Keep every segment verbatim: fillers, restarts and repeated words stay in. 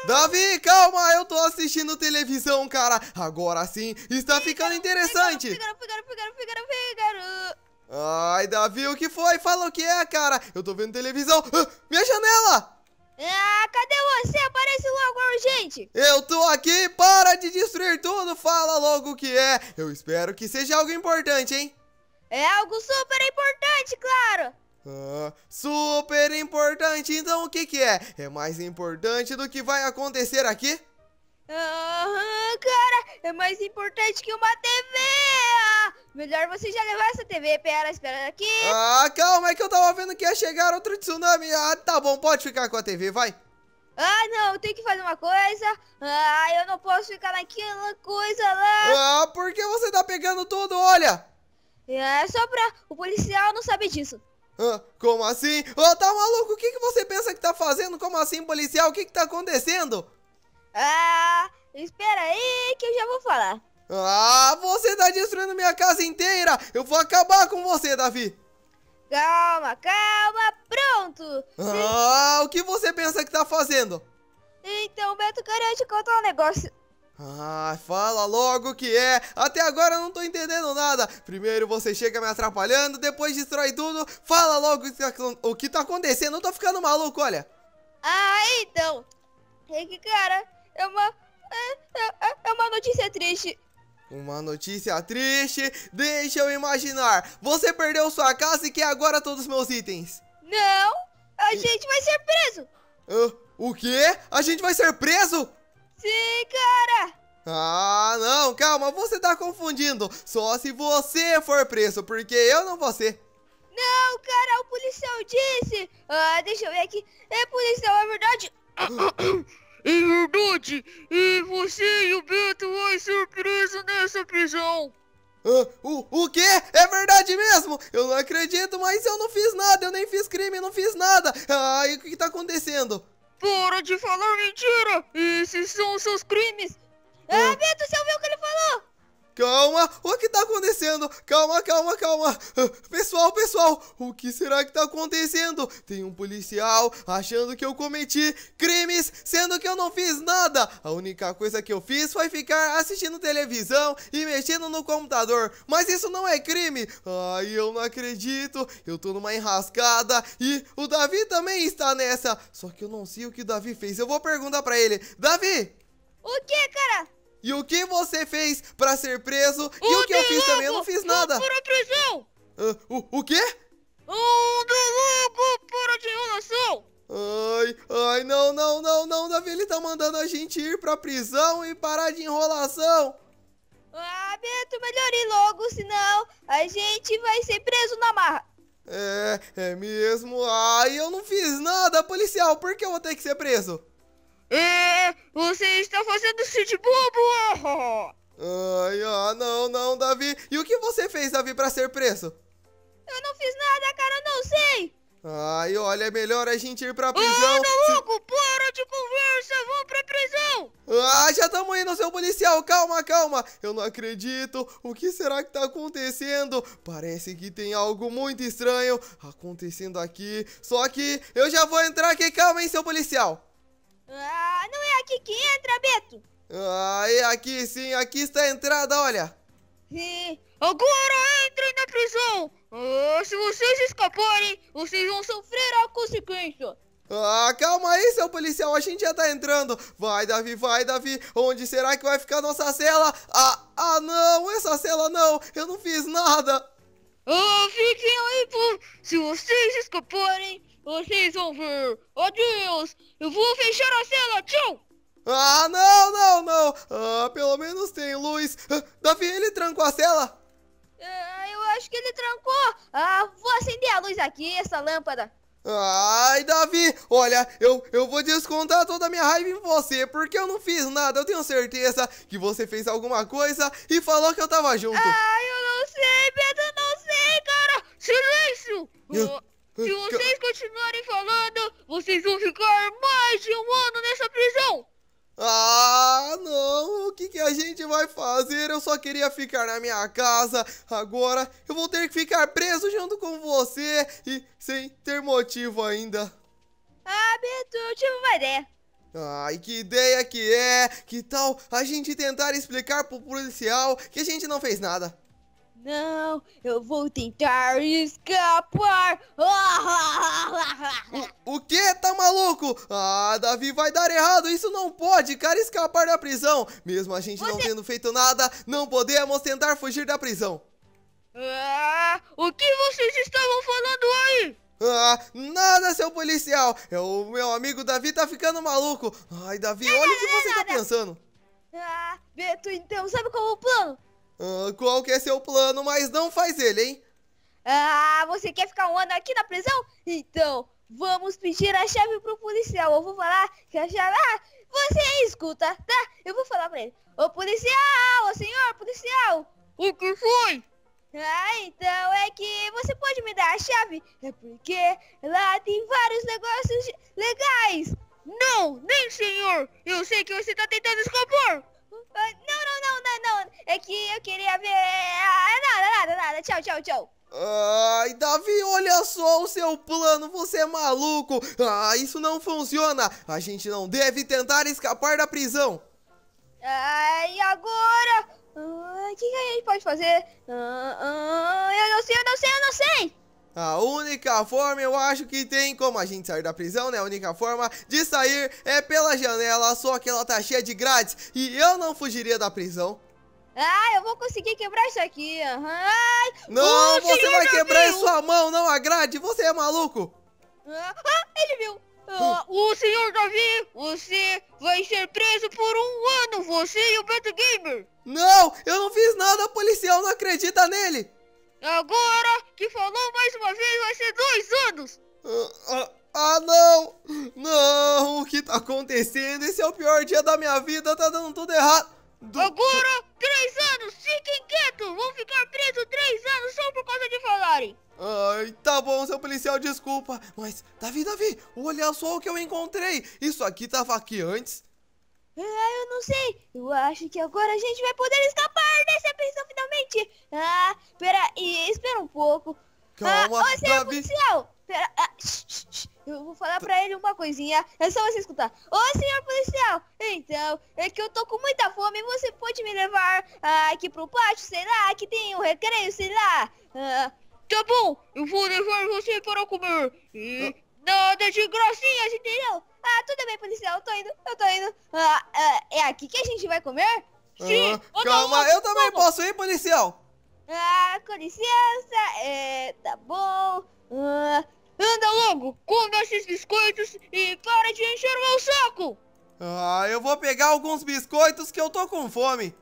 Davi, calma, eu tô assistindo televisão, cara. Agora sim, está ficando interessante. Fígaro, Fígaro, Fígaro, Fígaro, Fígaro. Ai, Davi, o que foi? Fala o que é, cara. Eu tô vendo televisão. Ah, minha janela! Ah, cadê você? Aparece logo, urgente. Eu tô aqui, para de destruir tudo. Fala logo o que é. Eu espero que seja algo importante, hein? É algo super importante, claro. Ah, super importante. Então o que que é? É mais importante do que vai acontecer aqui? Aham, cara, é mais importante que uma T V. Ah, melhor você já levar essa T V. Pera, espera aqui. Ah, calma, é que eu tava vendo que ia chegar outro tsunami. Ah, tá bom, pode ficar com a T V, vai. Ah, não, tem que fazer uma coisa. Ah, eu não posso ficar naquela coisa lá. Ah, por que você tá pegando tudo? Olha. É só pra... O policial não sabe disso. Ah, como assim? Ô, tá maluco? O que que você pensa que tá fazendo? Como assim, policial? O que que tá acontecendo? Ah, espera aí que eu já vou falar. Ah, você tá destruindo minha casa inteira. Eu vou acabar com você, Davi. Calma, calma, pronto. Ah, o que você pensa que tá fazendo? Então, Beto, queria te contar um negócio. Ah, fala logo o que é. Até agora eu não tô entendendo nada. Primeiro você chega me atrapalhando, depois destrói tudo. Fala logo o que tá acontecendo. Eu tô ficando maluco, olha. Ah, então. É que, cara, é uma... É, é, é uma notícia triste. Uma notícia triste. Deixa eu imaginar. Você perdeu sua casa e quer agora todos os meus itens. Não, a gente vai ser preso. Ah, o quê? A gente vai ser preso? Sim, cara. Ah, não, calma, você tá confundindo. Só se você for preso, porque eu não vou ser. Não, cara, o policial disse. Ah, deixa eu ver aqui. É, policial, é verdade? É verdade, e você e o Beto vai ser preso nessa prisão. Ah, o, o quê? É verdade mesmo? Eu não acredito, mas eu não fiz nada, eu nem fiz crime, não fiz nada. Ah, e o que que tá acontecendo? Para de falar mentira, esses são os seus crimes. Ah, Ah. Beto, você ouviu o que ele falou? Calma, o que tá acontecendo? Calma, calma, calma. Ah, pessoal, pessoal, o que será que tá acontecendo? Tem um policial achando que eu cometi crimes, sendo que eu não fiz nada. A única coisa que eu fiz foi ficar assistindo televisão e mexendo no computador. Mas isso não é crime. Ai, eu não acredito. Eu tô numa enrascada e o Davi também está nessa. Só que eu não sei o que o Davi fez. Eu vou perguntar pra ele. Davi! O que, cara? E o que você fez pra ser preso? E Um o que eu fiz também? Eu não fiz nada. Para a prisão. Ah, o, o quê? Anda logo, para de enrolação. Ai, ai, não, não, não, não, Davi, ele tá mandando a gente ir pra prisão e parar de enrolação. Ah, Beto, melhor ir logo, senão a gente vai ser preso na marra. É, é mesmo. Ai, eu não fiz nada, policial, por que eu vou ter que ser preso? É, você está fazendo-se de bobo. Ai, ah, não, não, Davi. E o que você fez, Davi, pra ser preso? Eu não fiz nada, cara, eu não sei. Ai, olha, é melhor a gente ir pra prisão. Anda Se- logo, para de conversa, vamos pra prisão. Ah, já estamos indo, seu policial. Calma, calma. Eu não acredito. O que será que tá acontecendo? Parece que tem algo muito estranho acontecendo aqui. Só que eu já vou entrar aqui. Calma, hein, seu policial. Ah, não é aqui que entra, Beto. Ah, é aqui sim. Aqui está a entrada, olha. Sim. Agora entrem na prisão. Ah, se vocês escaparem, vocês vão sofrer a consequência. Ah, calma aí, seu policial. A gente já tá entrando. Vai, Davi, vai, Davi. Onde será que vai ficar nossa cela? Ah, ah, não. Essa cela não. Eu não fiz nada. Ah, fiquem aí, pô. Se vocês escaparem, vocês vão ver. Adeus. Eu vou fechar a cela. Tchau. Ah, não, não, não. Ah, pelo menos tem luz. Ah, Davi, ele trancou a cela? Ah, eu acho que ele trancou. Ah, vou acender a luz aqui, essa lâmpada. Ai, Davi, olha, eu, eu vou descontar toda a minha raiva em você, porque eu não fiz nada. Eu tenho certeza que você fez alguma coisa e falou que eu tava junto. Ah, eu não sei, Beto, eu não sei, cara. Silêncio. Eu- Ah, se vocês continuarem falando, vocês vão ficar mais de um ano nessa prisão. Ah, não, o que que a gente vai fazer? Eu só queria ficar na minha casa. Agora eu vou ter que ficar preso junto com você e sem ter motivo ainda. Ah, Beto, eu tive uma ideia. Ai, que ideia que é! Que tal a gente tentar explicar pro policial que a gente não fez nada? Não, eu vou tentar escapar. O, o quê? Tá maluco? Ah, Davi, vai dar errado. Isso não pode, cara, escapar da prisão. Mesmo a gente Você... não tendo feito nada, não podemos tentar fugir da prisão. Ah, o que vocês estavam falando aí? Ah, nada, seu policial. É o meu amigo Davi tá ficando maluco. Ai, Davi, olha o que você tá pensando. Ah, Beto, então, sabe qual é o plano? Ah, qual que é seu plano, mas não faz ele, hein? Ah, você quer ficar um ano aqui na prisão? Então, vamos pedir a chave pro policial. Eu vou falar que a chave... Ah, você escuta, tá? Eu vou falar pra ele. Ô, policial, ô, senhor policial. O que foi? Ah, então é que você pode me dar a chave? É porque lá tem vários negócios legais. Não, nem senhor. Eu sei que você tá tentando escapar. Ah, não, não, não, não, não. É que eu queria ver... Ah, nada, nada, nada. Tchau, tchau, tchau. Ai, Davi, olha só o seu plano, você é maluco. Ah, isso não funciona. A gente não deve tentar escapar da prisão. Ah, e agora? Ah, o que, que a gente pode fazer? Ah, ah, eu não sei, eu não sei, eu não sei. A única forma, eu acho que tem como a gente sair da prisão, né? A única forma de sair é pela janela, só que ela tá cheia de grades e eu não fugiria da prisão. Ah, eu vou conseguir quebrar isso aqui. Aham. Ai, Não, o você senhor vai já quebrar em viu? sua mão, não a grade, você é maluco. Ah, ah, ele viu. Ah, O senhor Davi, você vai ser preso por um ano, você e o Beto Gamer. Não, eu não fiz nada, policial não acredita nele. Agora que falou mais uma vez, vai ser dois anos. Ah, ah, ah, não, não, o que tá acontecendo? Esse é o pior dia da minha vida, tá dando tudo errado. Do... Agora, três anos, fiquem quietos. Vão ficar presos três anos só por causa de falarem. Ai, tá bom, seu policial, desculpa. Mas, Davi, Davi, olha só o que eu encontrei. Isso aqui tava aqui antes. ah, eu não sei. Eu acho que agora a gente vai poder escapar dessa prisão finalmente. Ah, pera aí, espera um pouco. Calma, ah, ô, senhor Davi. policial. Pera, ah, shh, shh, shh. Eu vou falar pra ele uma coisinha. É só você escutar. Ô, senhor policial. Então, é que eu tô com muita fome. Você pode me levar ah, aqui pro pátio, sei lá, que tem um recreio, sei lá. Ah, Tá bom, eu vou levar você para comer. E nada de gracinhas, entendeu? ah, tudo bem, policial. Eu tô indo, eu tô indo. Ah, ah, é aqui que a gente vai comer? Sim, Ah, anda calma, logo, eu também vamos. posso ir, policial. Ah, com licença. É, tá bom. Ah, Anda logo, come esses biscoitos e para de encher o meu saco. Ah, eu vou pegar alguns biscoitos que eu tô com fome.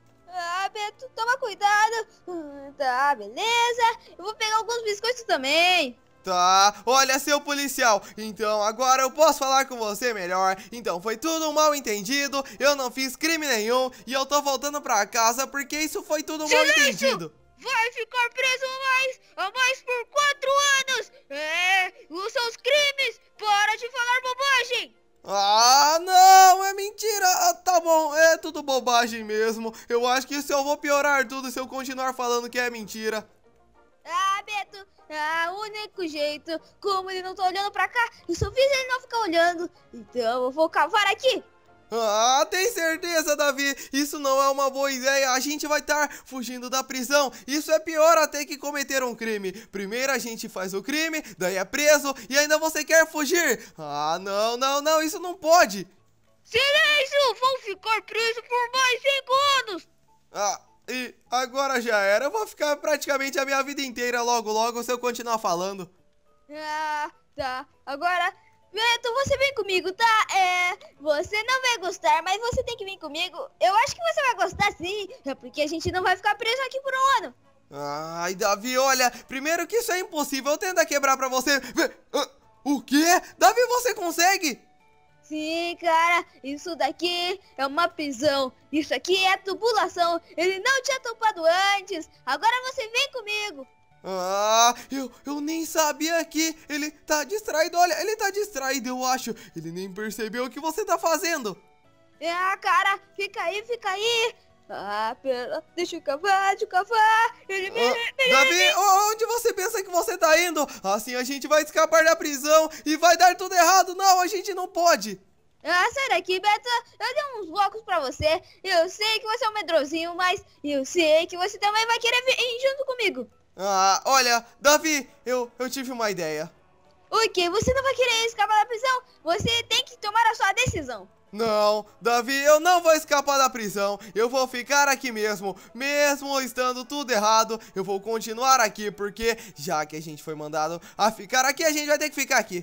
ah, Beto, toma cuidado. Ah, tá, beleza. Eu vou pegar alguns biscoitos também. Tá, olha, seu policial, então agora eu posso falar com você melhor. Então foi tudo um mal entendido, eu não fiz crime nenhum e eu tô voltando pra casa porque isso foi tudo um mal Silêncio! entendido. Vai ficar preso mais, a mais por quatro anos. É, os seus crimes, para de falar bobagem. Ah, não, é mentira. Ah, tá bom, é tudo bobagem mesmo. Eu acho que isso eu vou piorar tudo se eu continuar falando que é mentira. Ah, Beto, ah, o único jeito, como ele não tá olhando pra cá, eu só fiz ele não ficar olhando. Então eu vou cavar aqui. Ah, tem certeza, Davi? Isso não é uma boa ideia. A gente vai estar fugindo da prisão. Isso é pior até que cometer um crime. Primeiro a gente faz o crime, daí é preso e ainda você quer fugir. Ah, não, não, não, isso não pode. Silêncio, vão ficar presos por mais cinco anos. Ah, e agora já era. Eu vou ficar praticamente a minha vida inteira logo, logo se eu continuar falando. Ah, tá. Agora, Beto, você vem comigo, tá? É, você não vai gostar, mas você tem que vir comigo. Eu acho que você vai gostar sim, é porque a gente não vai ficar preso aqui por um ano. Ai, Davi, olha, primeiro que isso é impossível. Eu tento quebrar pra você. Ah, o quê? Davi, você consegue? Sim, cara, isso daqui é uma prisão. Isso aqui é tubulação. Ele não tinha topado antes. Agora você vem comigo. Ah, eu, eu nem sabia que ele tá distraído. Olha, ele tá distraído, eu acho. Ele nem percebeu o que você tá fazendo. Ah, cara, fica aí, fica aí. Ah, pera, deixa eu cavar, deixa eu cavar. Ele me... Ah, me- Davi, onde você pensa que você tá indo? Assim a gente vai escapar da prisão e vai dar tudo errado. Não, a gente não pode. Ah, sai daqui, Beto. Eu dei uns blocos pra você. Eu sei que você é um medrosinho, mas eu sei que você também vai querer vir junto comigo. Ah, olha, Davi, eu, eu tive uma ideia. O quê? Você não vai querer escapar da prisão? Você tem que tomar a sua decisão. Não, Davi, eu não vou escapar da prisão. Eu vou ficar aqui mesmo. Mesmo estando tudo errado, eu vou continuar aqui, porque já que a gente foi mandado a ficar aqui, a gente vai ter que ficar aqui.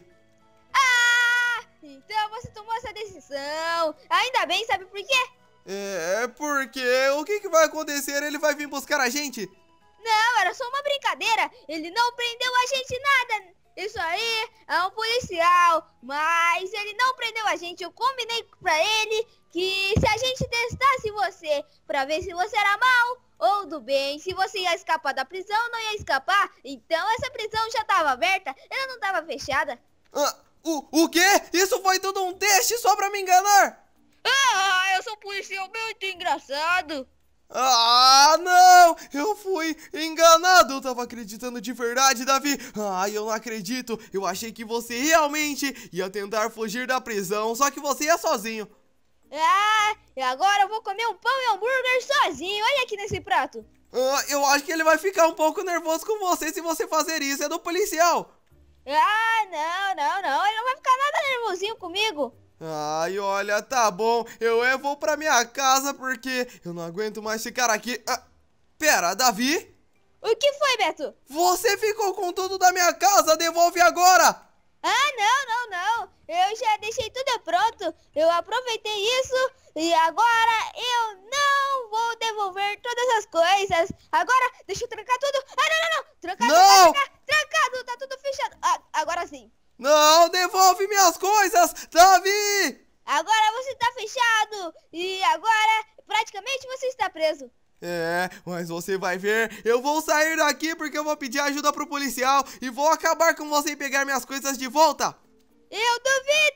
Ah! Então você tomou essa decisão. Ainda bem, sabe por quê? É, porque o que, que vai acontecer? Ele vai vir buscar a gente? Não, era só uma brincadeira. Ele não prendeu a gente nada. Isso aí é um policial, mas ele não prendeu a gente. Eu combinei pra ele que se a gente testasse você pra ver se você era mal ou do bem, se você ia escapar da prisão ou não ia escapar, então essa prisão já tava aberta, ela não tava fechada. Ah, o, o quê? Isso foi tudo um teste só pra me enganar? Ah, eu sou um policial muito engraçado. Ah, não! Eu fui enganado! Eu tava acreditando de verdade, Davi! Ah, eu não acredito! Eu achei que você realmente ia tentar fugir da prisão, só que você ia sozinho! Ah, e agora eu vou comer um pão e um hambúrguer sozinho, olha aqui nesse prato! Ah, eu acho que ele vai ficar um pouco nervoso com você se você fazer isso, é do policial! Ah, não, não, não, ele não vai ficar nada nervosinho comigo! Ai, olha, tá bom, eu é, vou pra minha casa porque eu não aguento mais ficar aqui. Ah, pera, Davi? O que foi, Beto? Você ficou com tudo da minha casa, devolve agora! Ah, não, não, não, eu já deixei tudo pronto, eu aproveitei isso e agora eu não vou devolver todas as coisas. Agora, deixa eu trancar tudo. Ah, não, não, não, trancado, Não! Tá, trancado, tá tudo fechado. Ah, agora sim. Não, devolve minhas coisas, Davi! Agora você tá fechado e agora praticamente você está preso. É, mas você vai ver, eu vou sair daqui porque eu vou pedir ajuda pro policial e vou acabar com você e pegar minhas coisas de volta. Eu duvido!